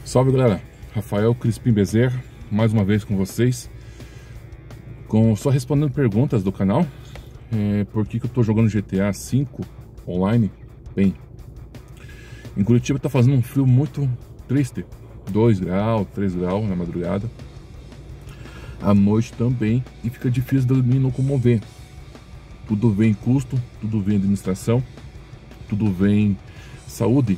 Salve galera, Rafael Crispim Bezerra, mais uma vez com vocês, só respondendo perguntas do canal. Por que eu tô jogando GTA V online? Bem, em Curitiba tá fazendo um frio muito triste, 2 graus, 3 graus na madrugada, à noite também, e fica difícil de me locomover. Tudo vem custo, tudo vem administração, tudo vem saúde.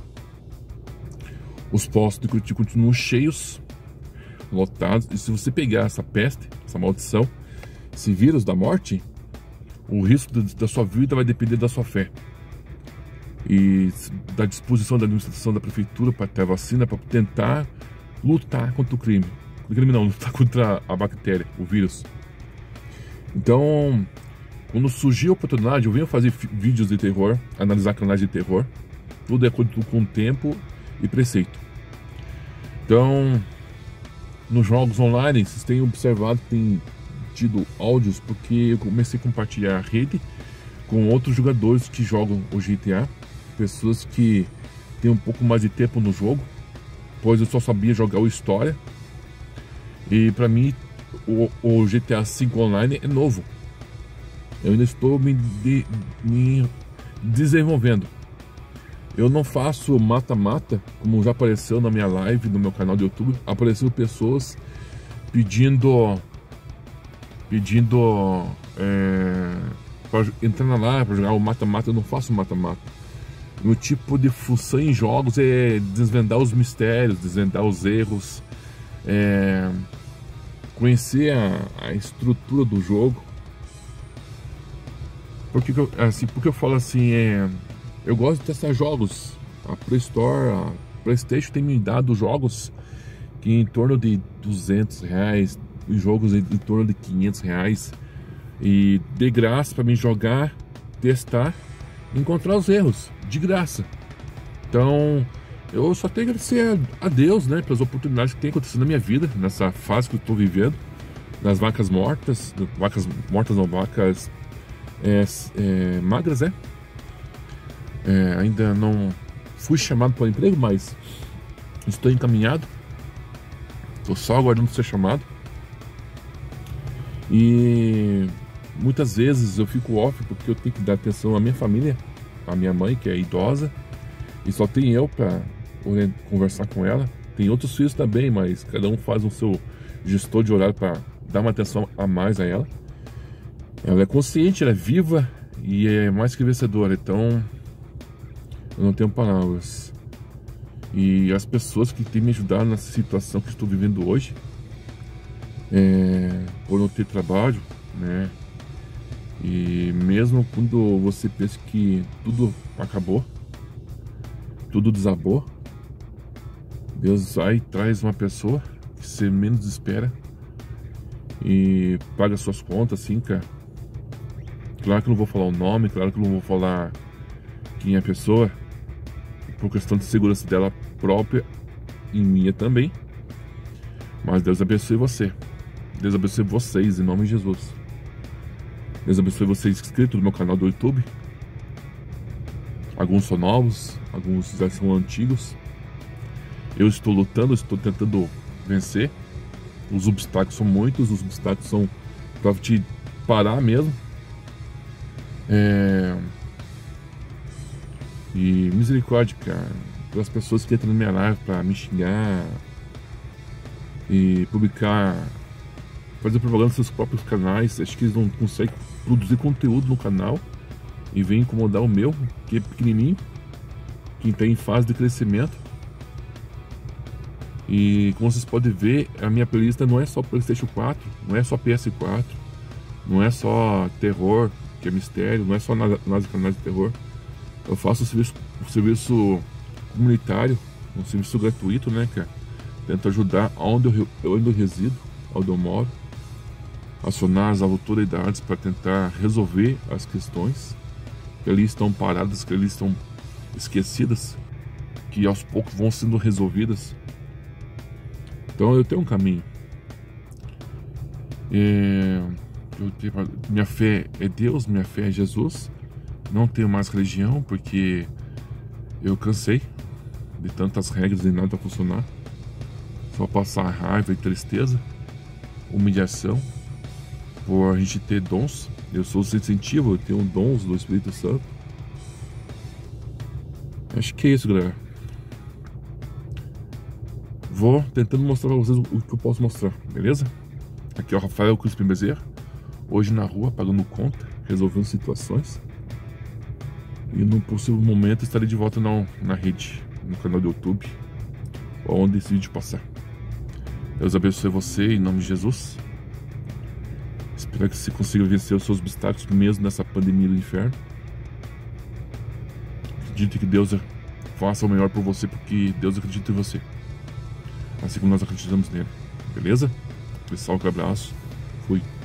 Os postos de Curitiba continuam cheios, lotados, e se você pegar essa peste, essa maldição, esse vírus da morte, o risco da sua vida vai depender da sua fé e da disposição da administração da prefeitura para ter a vacina, para tentar lutar contra o crime. O crime não, lutar contra a bactéria, o vírus. Então, quando surgiu a oportunidade, eu venho fazer vídeos de terror, analisar canais de terror, tudo de acordo com o tempo e preceito. Então, nos jogos online, vocês têm observado que tem tido áudios, porque eu comecei a compartilhar a rede com outros jogadores que jogam o GTA, pessoas que têm um pouco mais de tempo no jogo, pois eu só sabia jogar o História, e para mim o GTA V Online é novo. Eu ainda estou me desenvolvendo. Eu não faço mata-mata, como já apareceu na minha live, no meu canal do YouTube. Apareceu pessoas pedindo para entrar na live, para jogar o mata-mata. Eu não faço mata-mata. Meu tipo de função em jogos é desvendar os mistérios, desvendar os erros, conhecer a estrutura do jogo. Porque eu falo assim, eu gosto de testar jogos. A Play Store, a PlayStation tem me dado jogos que em torno de R$200, jogos em torno de R$500, e de graça para mim jogar, testar, encontrar os erros de graça. Então eu só tenho que agradecer a Deus, né, pelas oportunidades que tem acontecido na minha vida, nessa fase que eu estou vivendo, das vacas mortas, vacas magras, ainda não fui chamado para o emprego, mas estou encaminhado. Estou só aguardando ser chamado. E muitas vezes eu fico off porque eu tenho que dar atenção à minha família, à minha mãe, que é idosa, e só tem eu para conversar com ela. Tem outros filhos também, mas cada um faz o seu gestor de horário para dar uma atenção a mais a ela. Ela é consciente, ela é viva e é mais que vencedora. Então eu não tenho palavras. E as pessoas que têm me ajudado nessa situação que estou vivendo hoje, por não ter trabalho, né? E mesmo quando você pensa que tudo acabou, tudo desabou, Deus vai e traz uma pessoa que você menos espera e paga suas contas, assim, cara. Claro que eu não vou falar o nome, claro que eu não vou falar quem é a pessoa, por questão de segurança dela própria e minha também. Mas Deus abençoe você. Deus abençoe vocês, em nome de Jesus. Deus abençoe vocês inscritos no meu canal do YouTube. Alguns são novos, alguns já são antigos. Eu estou lutando, estou tentando vencer. Os obstáculos são muitos, os obstáculos são para te parar mesmo. E misericórdia, cara, pelas pessoas que entram na minha live pra me xingar e publicar, fazer propaganda nos seus próprios canais. Acho que eles não conseguem produzir conteúdo no canal e vem incomodar o meu, que é pequenininho, que está em fase de crescimento. E como vocês podem ver, a minha playlist não é só PlayStation 4, não é só PS4, não é só terror, que é mistério, não é só nas canais de terror. Eu faço um serviço comunitário, um serviço gratuito, né, cara? Tento ajudar onde eu resido, onde eu moro, acionar as autoridades para tentar resolver as questões que ali estão paradas, que ali estão esquecidas, que aos poucos vão sendo resolvidas. Então eu tenho um caminho. Minha fé é Deus, minha fé é Jesus. Não tenho mais religião porque eu cansei de tantas regras e nada funcionar. Só passar raiva e tristeza, humilhação, por a gente ter dons. Eu sou sensitivo, eu tenho dons do Espírito Santo. Acho que é isso, galera. Vou tentando mostrar pra vocês o que eu posso mostrar, beleza? Aqui é o Rafael Crispim Bezerra. Hoje na rua, pagando conta, resolvendo situações. E num possível momento estarei de volta na rede, no canal do YouTube, onde esse vídeo passar. Deus abençoe você em nome de Jesus. Espero que você consiga vencer os seus obstáculos mesmo nessa pandemia do inferno. Acredite que Deus faça o melhor por você, porque Deus acredita em você, assim como nós acreditamos nele. Beleza? Pessoal, um abraço. Fui.